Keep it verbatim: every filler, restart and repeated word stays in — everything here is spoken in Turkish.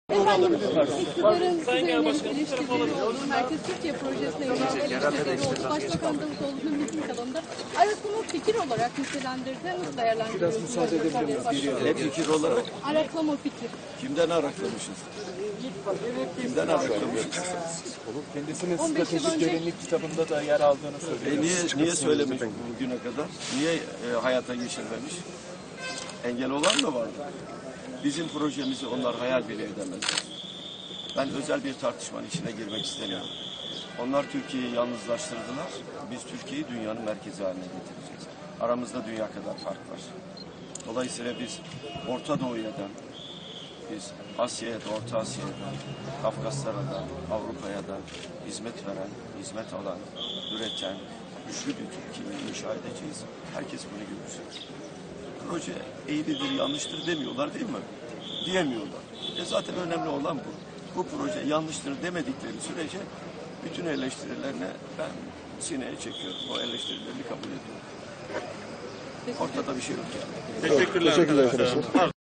Efendim, iktidarın size yönelik eleştirileri oldu. Merkez Türkiye projesine yönelik eleştirileri oldu. Başbakan Davutoğlu'nun miting alanında araklama fikir olarak nitelendirdi. Nasıl değerlendiriyorsunuz? Biraz müsaade edebilir miyiz? Ne fikir olarak? Araklama fikir. Kimden araklamışız? Kimden araklamışız? Kendisinin on beş yıl stratejik önce- derinlik kitabında da yer aldığını E söylüyor. niye, niye söylemiş bugüne kadar? Niye e, hayata geçirmemiş? Engel olan mı vardı? Bizim projemizi onlar hayal bile edemezler. Ben özel bir tartışmanın içine girmek istemiyorum. Onlar Türkiye'yi yalnızlaştırdılar. Biz Türkiye'yi dünyanın merkezi haline getireceğiz. Aramızda dünya kadar fark var. Dolayısıyla biz Orta Doğu'ya da, biz Asya'ya da, Orta Asya'ya da, Kafkaslara da, Avrupa'ya da hizmet veren, hizmet alan, üreten, güçlü bir Türkiye'yi inşa edeceğiz. Herkes bunu görecek. Proje eğridir, yanlıştır demiyorlar değil mi? Diyemiyorlar. E zaten önemli olan bu. Bu proje yanlıştır demedikleri sürece bütün eleştirilerine ben sineye çekiyorum. O eleştirilerini kabul ediyorum. Ortada bir şey yok yani. Teşekkürler, Teşekkürler arkadaşlar.